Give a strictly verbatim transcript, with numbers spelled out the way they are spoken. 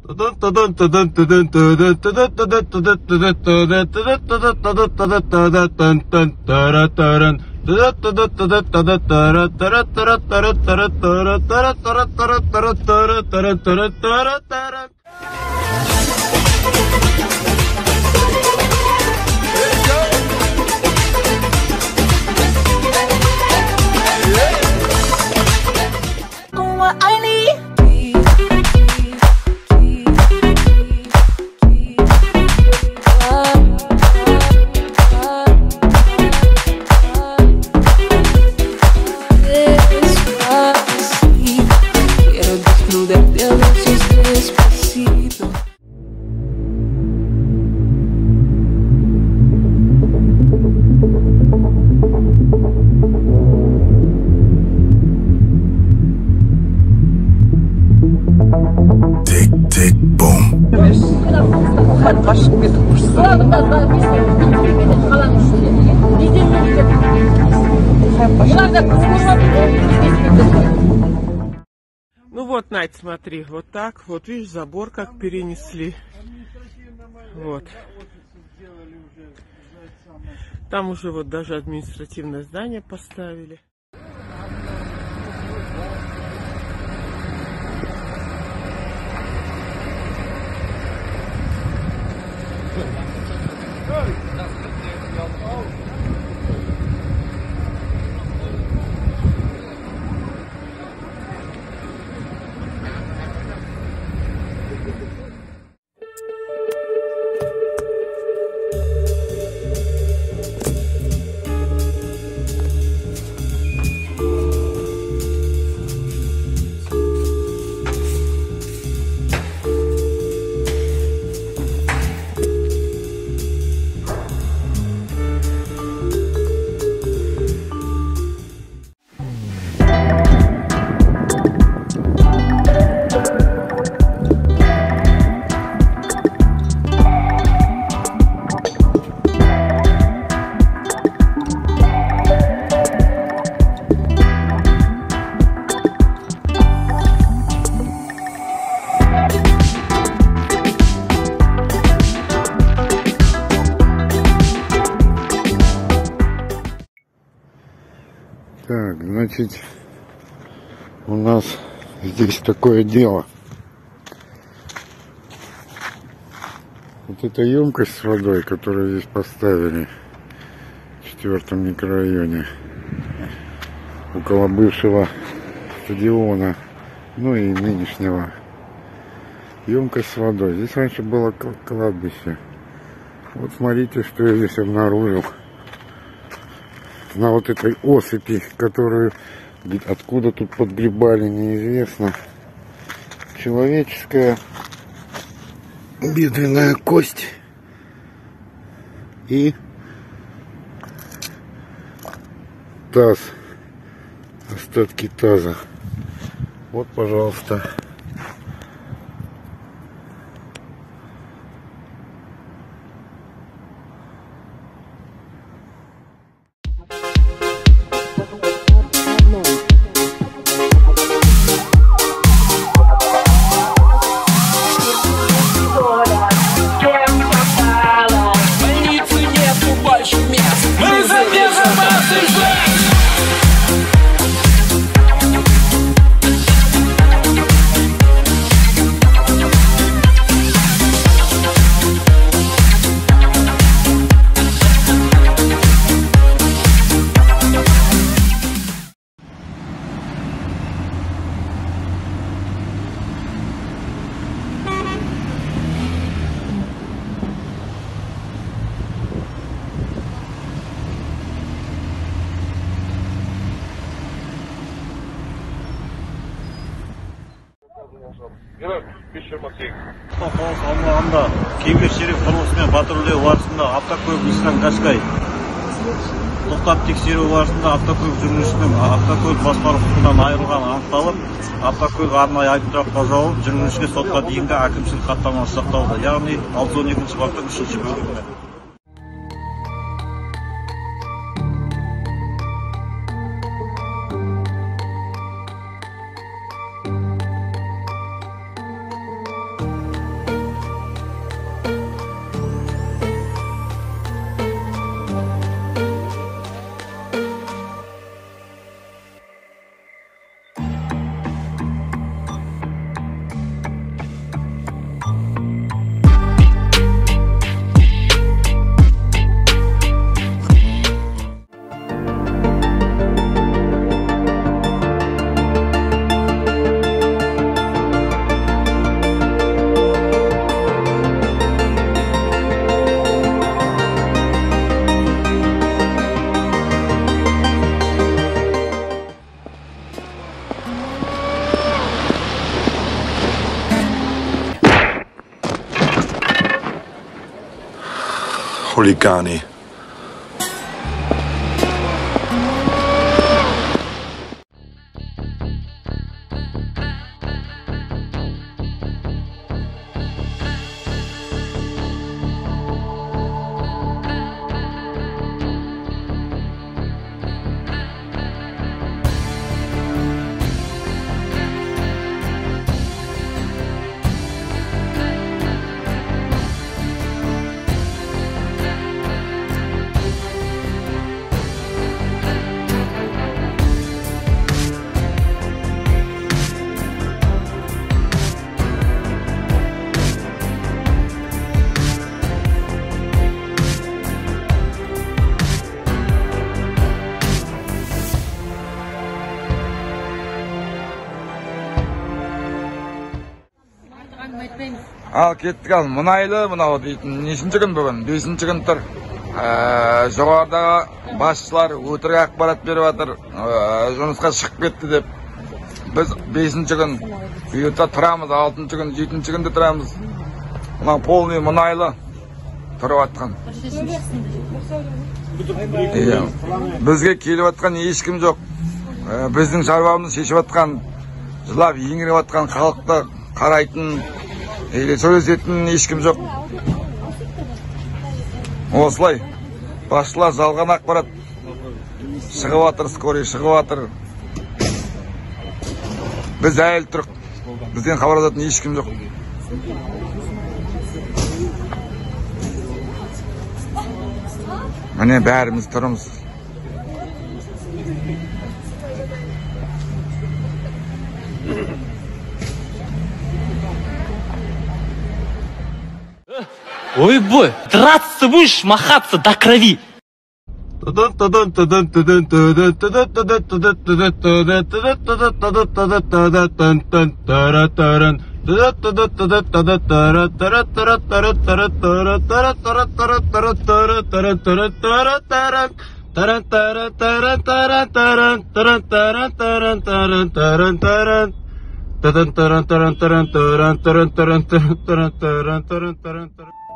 Ну вот, Надь, смотри, вот так, вот видишь, забор как перенесли. Вот. Там уже вот даже административное здание поставили. Так, значит, у нас здесь такое дело. Вот эта емкость с водой, которую здесь поставили в четвертом микрорайоне, около бывшего стадиона, ну и нынешнего, емкость с водой. Здесь раньше было кладбище. Вот смотрите, что я здесь обнаружил. На вот этой осыпи, которую откуда тут подгребали, неизвестно. Человеческая бедренная кость и таз, остатки таза. Вот, пожалуйста. Қалалық аумағында Кемер шериф құрылысымен патрульдеу барысында автокөлік Nissan Qashqai тоқтап тексеру барысында автокөлік жүргізушісінің автокөлік басқару құқығынан айырылғаны анықталып, автокөлік арнайы айыптұраққа жауып, жүргізушіге сотқа дейінгі әкімшілік хаттама жасақталды, яғни алты жүз он екінші баптың үшінші бөлігімен. хулиганы. Al kettik al мұнайлы мынау дейтін нешінші күн бүгін бесінші күн тұр. Жоғарыдағы басшылар өтірік ақпарат беріп жатыр, жұмысқа шығып кетті деп. Біз бесінші күн бұйыртса тұрамыз, алтыншы күн, жетінші күнде тұрамыз. Мынау полный мұнайлы тұрып жатқан. Бізге келіп жатқан ешкім жоқ. Біздің шаруамызды шешіп жатқан, жылап еңіреп жатқан халықты қарайтын, сөйлесетін ешкім жоқ. Осылай басшылар жалған ақпарат шығып жатыр, скорый шығып жатыр. Біз әлі тұрық, бізден хабарласатын ешкім жоқ. Міне бәріміз тұрмыз. Ой, бой, драться будешь, махаться до крови. Таран таран таран таран таран таран таран таран таран таран таран таран.